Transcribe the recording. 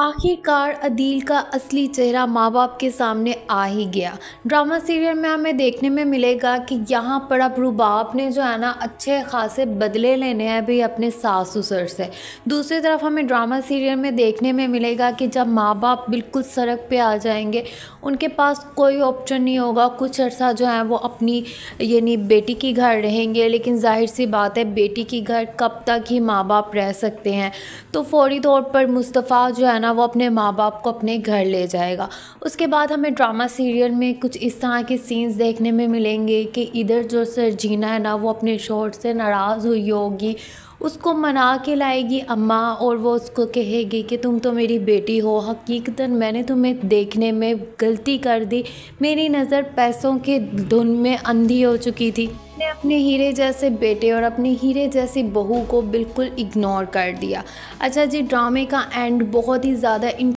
आखिरकार अदील का असली चेहरा माँ बाप के सामने आ ही गया। ड्रामा सीरियल में हमें देखने में मिलेगा कि यहाँ पर अब रुबाब ने जो है ना अच्छे खासे बदले लेने हैं भी अपने सास ससुर से। दूसरी तरफ हमें ड्रामा सीरियल में देखने में मिलेगा कि जब माँ बाप बिल्कुल सड़क पे आ जाएंगे, उनके पास कोई ऑप्शन नहीं होगा, कुछ अर्सा जो है वो अपनी यानी बेटी की घर रहेंगे, लेकिन जाहिर सी बात है बेटी की घर कब तक ही माँ बाप रह सकते हैं। तो फौरी तौर पर मुस्तफ़ा जो है ना वो अपने माँ बाप को अपने घर ले जाएगा। उसके बाद हमें ड्रामा सीरियल में कुछ इस तरह के सीन्स देखने में मिलेंगे कि इधर जो सरजीना है ना वो अपने शौहर से नाराज़ हुई होगी, उसको मना के लाएगी अम्मा, और वो उसको कहेगी कि तुम तो मेरी बेटी हो, हकीकतन मैंने तुम्हें देखने में गलती कर दी, मेरी नज़र पैसों के धुन में अंधी हो चुकी थी, मैंने अपने हीरे जैसे बेटे और अपनी हीरे जैसी बहू को बिल्कुल इग्नोर कर दिया। अच्छा जी, ड्रामे का एंड बहुत ही ज़्यादा